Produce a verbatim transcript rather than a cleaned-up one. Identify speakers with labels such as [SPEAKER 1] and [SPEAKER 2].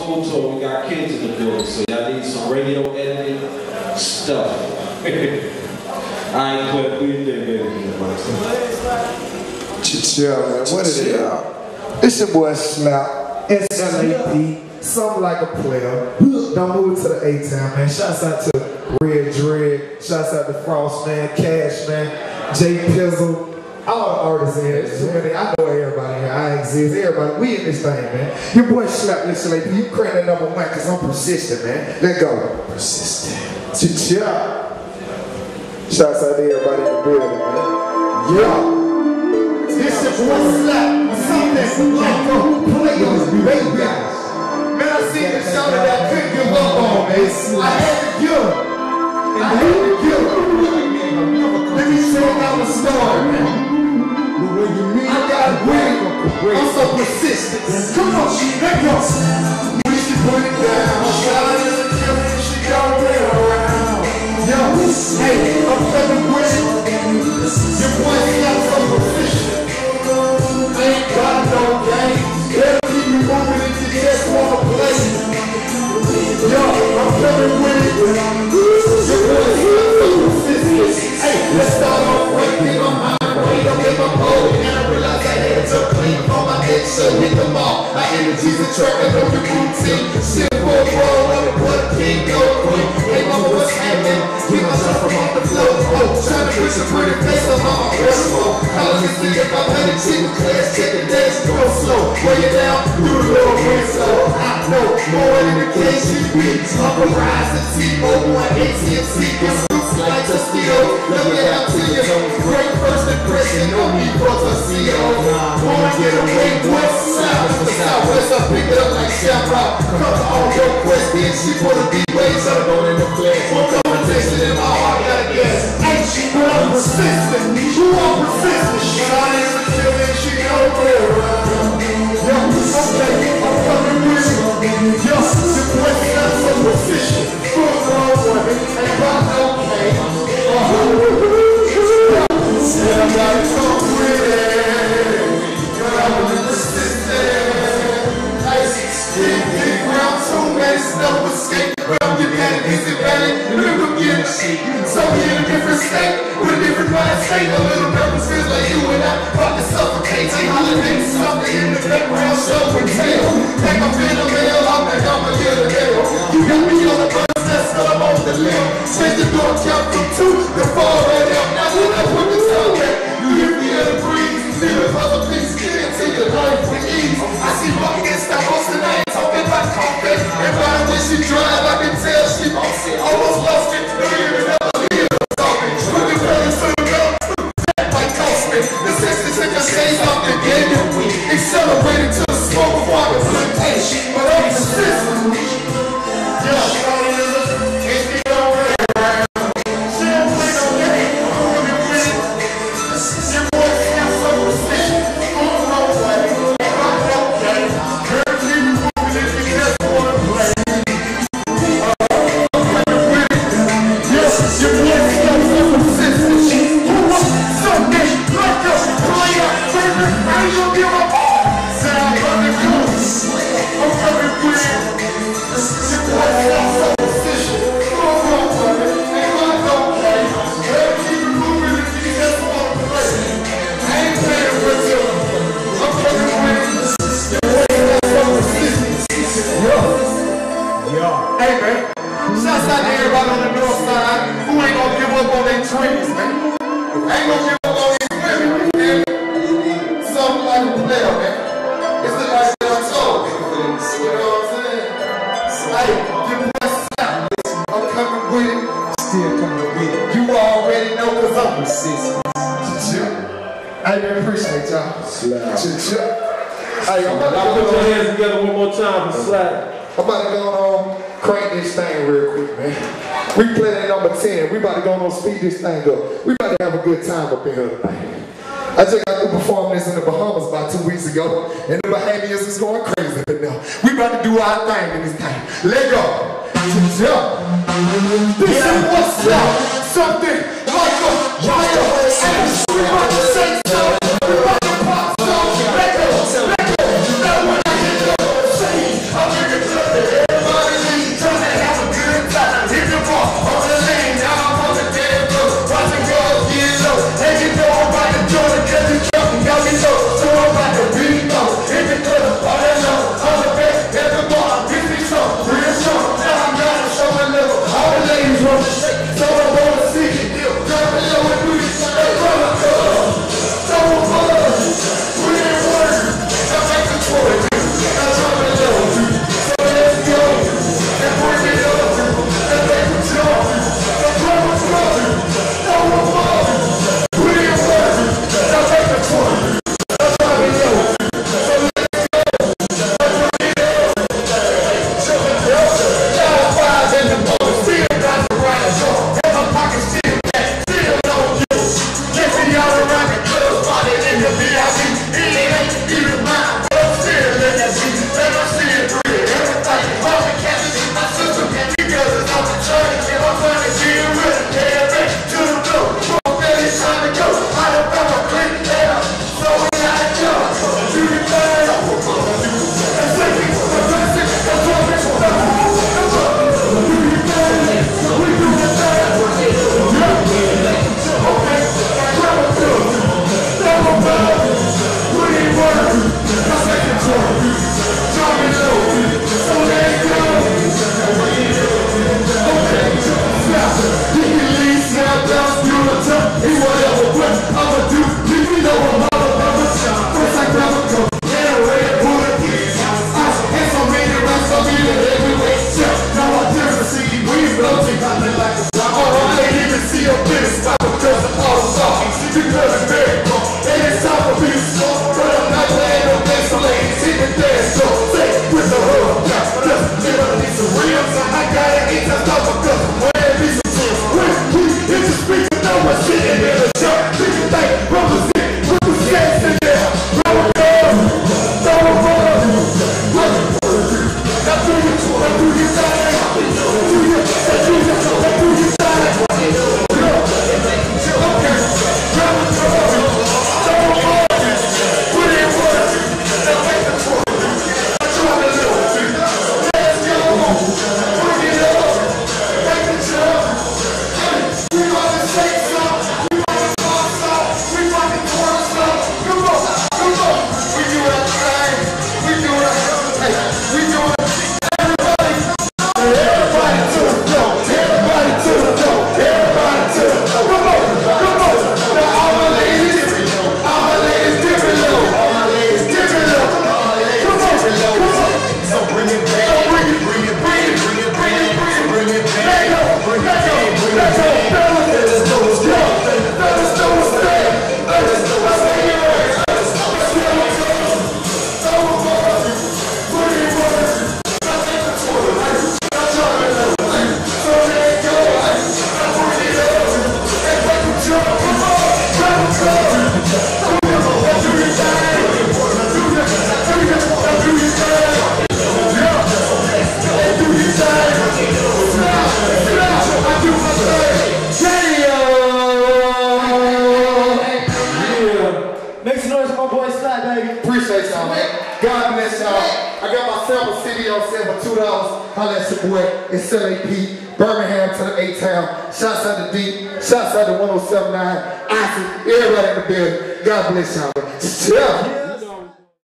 [SPEAKER 1] school tour. We got kids in the building, so y'all need some radio editing stuff. I ain't put we did baby.
[SPEAKER 2] Chill, man. What is it? It's your boy Slap. S L A P. Something like a player. Don't move to the A-Town, man. Shouts out to Red Dread. Shouts out to Frost, man. Cash, man. Jay Pizzle. All the artists in here. There's too many. I know everybody here. I exist. Everybody. We in this thing, man. Your boy Slap, S L A P. You crank that number one because I'm persistent, man. Let go. Persistent. Cha-cha. Shouts out to everybody in the building, man. Yeah. This is boy Slap. Something like a player, baby. Man, I seen the show that I couldn't give up on, man. I had to give up. I had to give up. Let me show you how the story, man. I got win. I'm so persistent. Come on, let's go. When she put it down, shot in the kill and she got it around. Yo, hey, I'm coming with it. Your boy got so proficient. I ain't got no game. They'll keep me moving if you just wanna play. Yo, I'm coming with it. Your boy got so persistent. Hey, let's start off right here on my brain. I'm in my mode, and I realize I had to clean on my head, so hit them all. My energy's attracting on the routine. Still for a ball, I'm a blood king, no queen. Hey, mama, what's happening? Keep myself from off the floor. Oh, trying to push a pretty face on my personal. Calling me see if I'm headed to the class, check the dash, go slow. Weigh it down, do the little ring slow. I know more than the K G B. Up a rise and T-Mobile and A T and T. Like to steal, let me out to you. Great first impression, no need for to see you. Wanna get away, west side, the southwest, I pick it up like Shamrock. Come to all your questions, she wanna be ways I'm going in the flesh. One conversation in my heart, I gotta guess. Ain't she, but I'm persistent. You are persistent. Shot in the kill and she got it around. Yo, okay, I'm coming with you. Yo, your boy got so persistent. Full wrong women, and if I know. Said I gotta come with it. Girl, I'm persistent. Big, big ground, too many snow escape. Well, you got a disadvantage. Remember, get a sheet. So we in a different state, with a different mind state. A little nervous, feels like you and I about to suffocate. Take holiday, something in the background, show and tell. Think I'm in a mail, I'm like I'm a little hell. You got me on the bus, that's what I'm on the limb. Change the door, count from two, the four, and up. Now you know what the sound at. You hear me in the breeze, feel the other piece, get into your life with ease. I see buckets, stop hosting, I ain't talking about coffee. Everybody when she drive, I can tell she lost it. Almost lost it, don't even know what it is. Talking, put the fellas to the ground, that might cost me. The sixty took the shades off the game. Accelerated to the smoke before I could flip taste. But I'm persistent. Yeah. Speed this thing up. We about to have a good time up in here tonight. I just got to perform this in the Bahamas about two weeks ago, and the Bahamians is going crazy up in there. We about to do our thing in this thing. Let go. Jump. This is what's up. Something like a fire. And we about to say so. We about to pop so. Let go. Let go. Now when I hit the scene, I'm in the club. dance up, say with the hood. Just give us these some rims. I gotta eat some stuff because when it be some chips, when we hit the streets, you know we're sitting in the shop. Do you think brothers sit with the sets in there? Roll it up, throw it up. Now do you, now do you thing? Do you, now do you, now do you thing? Okay, grab it up, throw it up, put it in work. Now make the truck. I try to do it. Let's go. Bring it up. Make the truck. We want to shake some. We want to talk some. We want to twerk some. Come on, come on. We do our thing. We do our hey, we do it. Everybody, everybody to the floor. Everybody to the floor. Everybody to the floor. Come on, come on. Now all my ladies, all my ladies, dip it low. All my ladies, dip it low. Come on, come on. So bring it back. So bring it, bring it, bring it, bring it, bring it, bring it, bring it back. Let go, let go, let go. Let us know what's up. Let us know what's there. Let us know what's there. Let us know what's there. So far, put it in work. I think that's what it is. I try to know. So there you go. I bring it up. And make them jump. Come on, let them go. Do your, do your thing. Do your, do your, do your thing. Yeah. And do your thing. Snap, snap. I do my thing.
[SPEAKER 3] Yeah. Make some noise for my boy Sly, baby.
[SPEAKER 2] Appreciate y'all, man. God bless y'all. I got my sample C D on sale for two dollars. Holla at your boy. It's L A P. Birmingham to the A-Town. Shouts out to D. Shouts out to one oh seven nine. Isaac. Everybody in the building. God bless y'all. Yeah.